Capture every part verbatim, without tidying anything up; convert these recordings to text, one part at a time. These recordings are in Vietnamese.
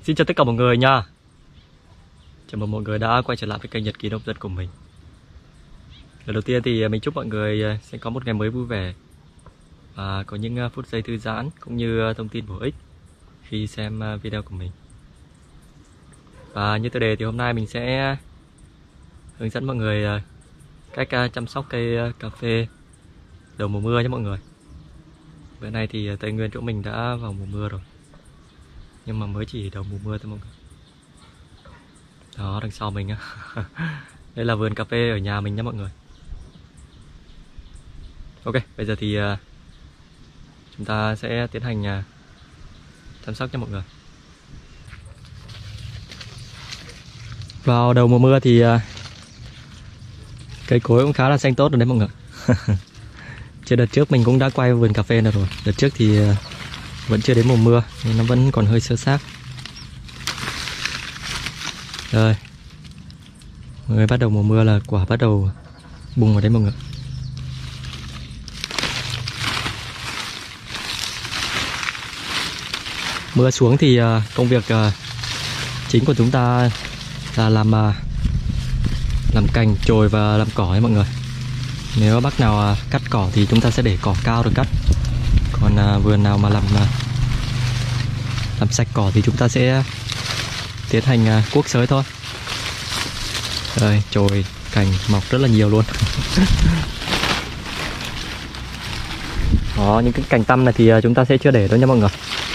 Xin chào tất cả mọi người nha. Chào mừng mọi người đã quay trở lại với kênh Nhật Ký Nông Dân của mình. Lần đầu tiên thì mình chúc mọi người sẽ có một ngày mới vui vẻ và có những phút giây thư giãn cũng như thông tin bổ ích khi xem video của mình. Và như tiêu đề thì hôm nay mình sẽ hướng dẫn mọi người cách chăm sóc cây cà phê đầu mùa mưa nhé mọi người. Bữa nay thì Tây Nguyên chỗ mình đã vào mùa mưa rồi, nhưng mà mới chỉ đầu mùa mưa thôi mọi người. Đó, đằng sau mình á. Đây là vườn cà phê ở nhà mình nha mọi người. Ok, bây giờ thì uh, chúng ta sẽ tiến hành uh, chăm sóc cho mọi người. Vào đầu mùa mưa thì uh, cây cối cũng khá là xanh tốt rồi đấy mọi người. Trên đợt trước mình cũng đã quay vườn cà phê này rồi. Đợt trước thì uh, vẫn chưa đến mùa mưa nên nó vẫn còn hơi sơ xác. Rồi, mọi người bắt đầu mùa mưa là quả bắt đầu bung vào đấy mọi người. Mưa xuống thì uh, công việc uh, chính của chúng ta là làm uh, làm cành, chồi và làm cỏ ấy mọi người. Nếu bác nào uh, cắt cỏ thì chúng ta sẽ để cỏ cao rồi cắt. Còn uh, vườn nào mà làm uh, làm sạch cỏ thì chúng ta sẽ tiến hành uh, cuốc xới thôi. Rồi, chồi cành mọc rất là nhiều luôn. Đó, những cái cành tăm này thì uh, chúng ta sẽ chưa để đâu nha mọi người.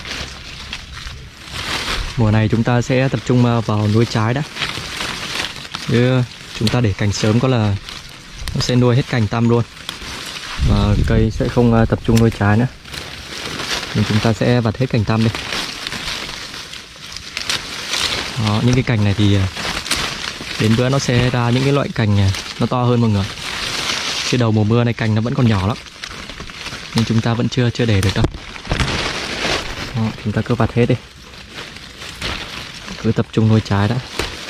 Mùa này chúng ta sẽ tập trung vào nuôi trái đã. Chứ chúng ta để cành sớm có là nó sẽ nuôi hết cành tăm luôn, và cây sẽ không tập trung nuôi trái nữa. Nên chúng ta sẽ vặt hết cành tăm đi. Đó, những cái cành này thì đến bữa nó sẽ ra những cái loại cành nó to hơn mọi người. Chứ đầu mùa mưa này cành nó vẫn còn nhỏ lắm, nên chúng ta vẫn chưa chưa để được đâu. Đó, chúng ta cứ vặt hết đi, cứ tập trung nuôi trái đã.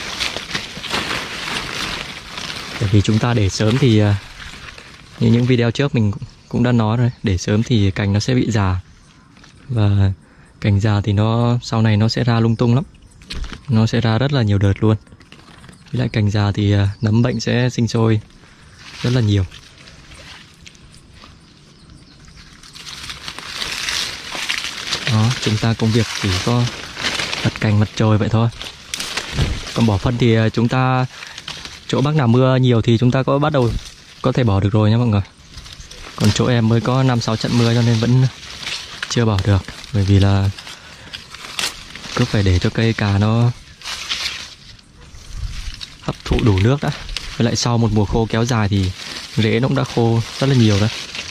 Bởi vì chúng ta để sớm thì như những video trước mình cũng đã nói rồi, để sớm thì cành nó sẽ bị già, và cành già thì nó sau này nó sẽ ra lung tung lắm, nó sẽ ra rất là nhiều đợt luôn. Với lại cành già thì nấm bệnh sẽ sinh sôi rất là nhiều. Đó, chúng ta công việc chỉ có vặt cành vặt chồi vậy thôi. Còn bỏ phân thì chúng ta chỗ bác nào mưa nhiều thì chúng ta có bắt đầu có thể bỏ được rồi nhé mọi người. Còn chỗ em mới có năm sáu trận mưa cho nên vẫn chưa bỏ được, bởi vì là cứ phải để cho cây cà nó hấp thụ đủ nước đã. Với lại sau một mùa khô kéo dài thì rễ nó cũng đã khô rất là nhiều đấy.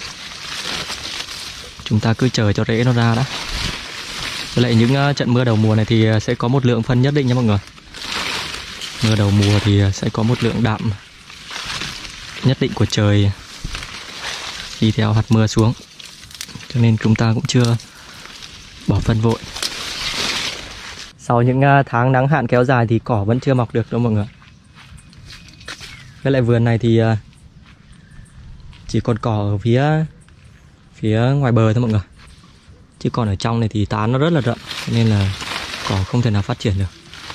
Chúng ta cứ chờ cho rễ nó ra đã. Với lại những trận mưa đầu mùa này thì sẽ có một lượng phân nhất định nha mọi người. Mưa đầu mùa thì sẽ có một lượng đạm nhất định của trời đi theo hạt mưa xuống, cho nên chúng ta cũng chưa bỏ phân vội. Sau những tháng nắng hạn kéo dài thì cỏ vẫn chưa mọc được đâu mọi người. Với lại vườn này thì chỉ còn cỏ ở phía phía ngoài bờ thôi mọi người, chứ còn ở trong này thì tán nó rất là rậm, nên là cỏ không thể nào phát triển được.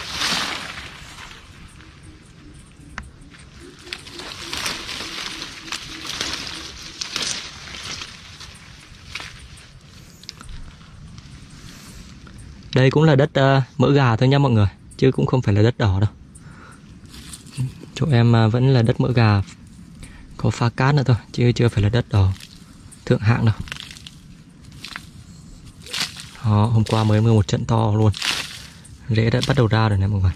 Đây cũng là đất uh, mỡ gà thôi nha mọi người, chứ cũng không phải là đất đỏ đâu. Chỗ em uh, vẫn là đất mỡ gà, có pha cát nữa thôi, chứ chưa phải là đất đỏ thượng hạng đâu. Đó, hôm qua mới mưa một trận to luôn, rễ đã bắt đầu ra rồi nè mọi người.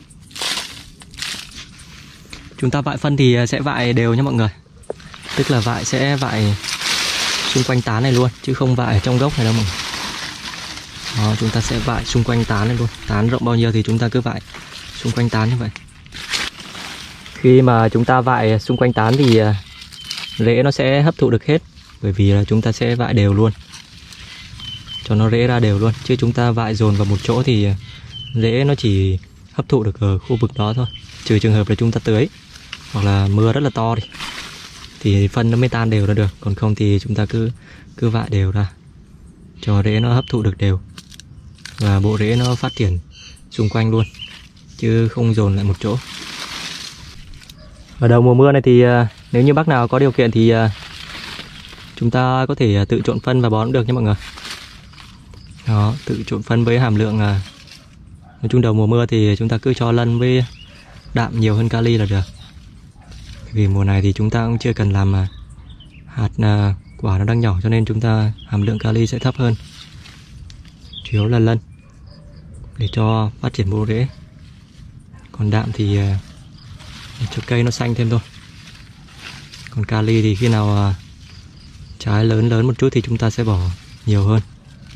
Chúng ta vại phân thì sẽ vại đều nha mọi người, tức là vại sẽ vại xung quanh tán này luôn, chứ không vại ở trong gốc này đâu mọi người. Đó, chúng ta sẽ vại xung quanh tán này luôn. Tán rộng bao nhiêu thì chúng ta cứ vại xung quanh tán như vậy. Khi mà chúng ta vại xung quanh tán thì rễ nó sẽ hấp thụ được hết, bởi vì là chúng ta sẽ vại đều luôn, cho nó rễ ra đều luôn. Chứ chúng ta vại dồn vào một chỗ thì rễ nó chỉ hấp thụ được ở khu vực đó thôi. Trừ trường hợp là chúng ta tưới hoặc là mưa rất là to đi, thì phân nó mới tan đều ra được. Còn không thì chúng ta cứ cứ vại đều ra, cho rễ nó hấp thụ được đều và bộ rễ nó phát triển xung quanh luôn, chứ không dồn lại một chỗ. Ở đầu mùa mưa này thì nếu như bác nào có điều kiện thì chúng ta có thể tự trộn phân và bón được nha mọi người. Đó, tự trộn phân với hàm lượng là nói chung đầu mùa mưa thì chúng ta cứ cho lân với đạm nhiều hơn kali là được. Vì mùa này thì chúng ta cũng chưa cần làm hạt quả nó đang nhỏ, cho nên chúng ta hàm lượng kali sẽ thấp hơn, chủ yếu là lân để cho phát triển bộ rễ. Còn đạm thì để cho cây nó xanh thêm thôi. Còn kali thì khi nào trái lớn lớn một chút thì chúng ta sẽ bỏ nhiều hơn.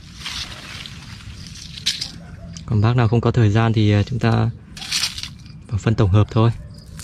Còn bác nào không có thời gian thì chúng ta bỏ phân tổng hợp thôi.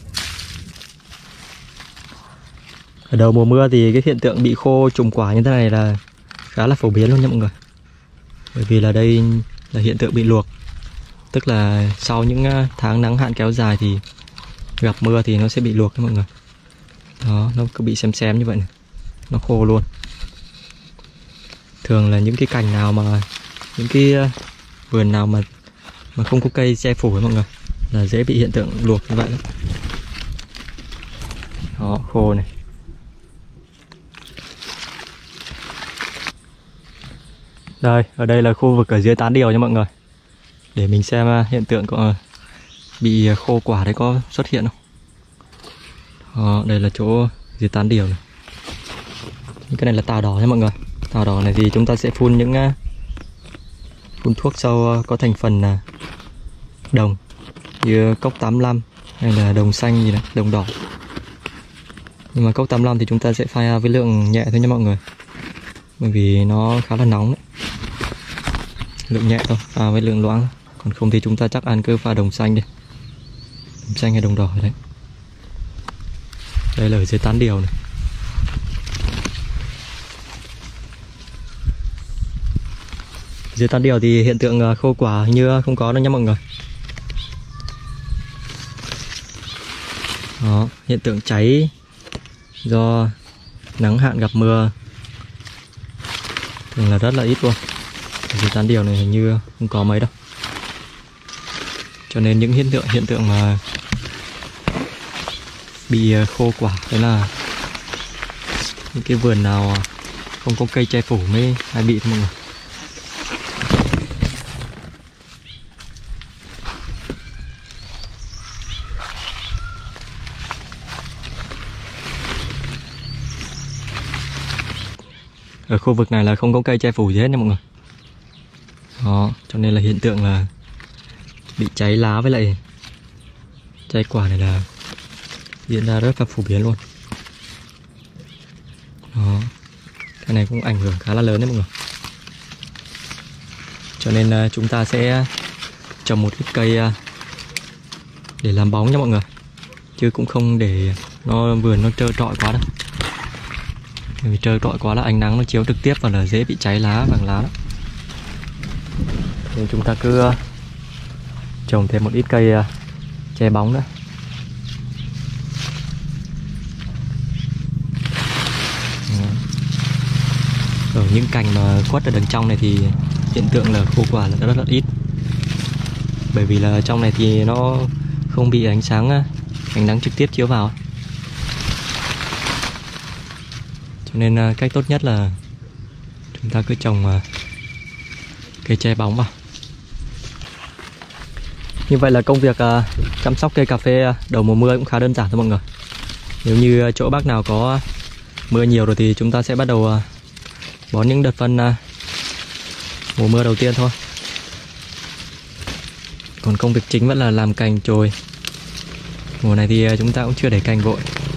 Ở đầu mùa mưa thì cái hiện tượng bị khô trùng quả như thế này là khá là phổ biến luôn nha mọi người. Bởi vì là đây là hiện tượng bị luộc. Tức là sau những tháng nắng hạn kéo dài thì gặp mưa thì nó sẽ bị luộc nha mọi người. Đó, nó cứ bị xém xém như vậy này. Nó khô luôn. Thường là những cái cành nào mà những cái vườn nào mà mà không có cây che phủ với mọi người là dễ bị hiện tượng luộc như vậy đó. Đó, khô này. Đây, ở đây là khu vực ở dưới tán điều nha mọi người. Để mình xem hiện tượng có bị khô quả đấy có xuất hiện không. Đó, đây là chỗ dưới tán điều này. Cái này là tàu đỏ nha mọi người. Tàu đỏ này thì chúng ta sẽ phun những phun thuốc sâu có thành phần là đồng như cốc tám mươi lăm hay là đồng xanh gì đấy, đồng đỏ. Nhưng mà cốc tám mươi lăm thì chúng ta sẽ pha với lượng nhẹ thôi nha mọi người. Bởi vì nó khá là nóng đấy. Lượng nhẹ thôi, pha với lượng loãng. Còn không thì chúng ta chắc ăn cứ pha đồng xanh đi. Đồng xanh hay đồng đỏ đấy. Đây là ở dưới tán điều này. Dưới tán điều thì hiện tượng khô quả như không có đâu nha mọi người. Đó, hiện tượng cháy do nắng hạn gặp mưa thường là rất là ít luôn. Dưới tán điều này hình như không có mấy đâu. Cho nên những hiện tượng hiện tượng mà bị khô quả đấy là những cái vườn nào không có cây che phủ mới hay bị thôi mọi người. Ở khu vực này là không có cây che phủ gì hết nha mọi người. Đó, cho nên là hiện tượng là bị cháy lá với lại cháy quả này là diễn ra rất là phổ biến luôn. Đó, cái này cũng ảnh hưởng khá là lớn đấy mọi người. Cho nên chúng ta sẽ trồng một ít cây để làm bóng nha mọi người. Chứ cũng không để nó vườn nó trơ trọi quá đâu. Vì trơ trọi quá là ánh nắng nó chiếu trực tiếp vào là dễ bị cháy lá, vàng lá đó. Nên chúng ta cứ trồng thêm một ít cây che bóng nữa. Ở những cành mà quất ở đằng trong này thì hiện tượng là khô quả là rất là ít. Bởi vì là trong này thì nó không bị ánh sáng, ánh nắng trực tiếp chiếu vào. Cho nên cách tốt nhất là chúng ta cứ trồng cây che bóng vào. Như vậy là công việc chăm sóc cây cà phê đầu mùa mưa cũng khá đơn giản thôi mọi người. Nếu như chỗ bác nào có mưa nhiều rồi thì chúng ta sẽ bắt đầu bón những đợt phân mùa mưa đầu tiên thôi. Còn công việc chính vẫn là làm cành chồi. Mùa này thì chúng ta cũng chưa để cành vội.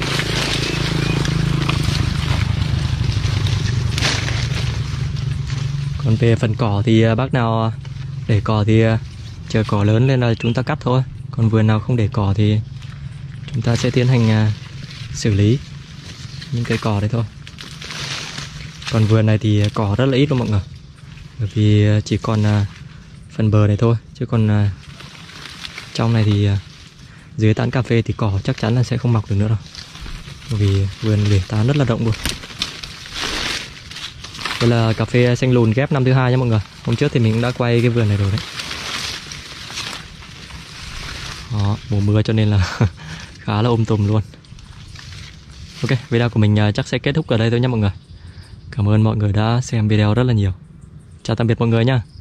Còn về phần cỏ thì bác nào để cỏ thì chờ cỏ lớn lên là chúng ta cắt thôi. Còn vườn nào không để cỏ thì chúng ta sẽ tiến hành xử lý những cây cỏ đấy thôi. Còn vườn này thì cỏ rất là ít luôn mọi người. Bởi vì chỉ còn phần bờ này thôi. Chứ còn trong này thì dưới tán cà phê thì cỏ chắc chắn là sẽ không mọc được nữa đâu. Bởi vì vườn để tán rất là rộng luôn. Đây là cà phê xanh lùn ghép năm thứ hai nha mọi người. Hôm trước thì mình cũng đã quay cái vườn này rồi đấy. Đó, mùa mưa cho nên là khá là um tùm luôn. Ok, video của mình chắc sẽ kết thúc ở đây thôi nha mọi người. Cảm ơn mọi người đã xem video rất là nhiều. Chào tạm biệt mọi người nha.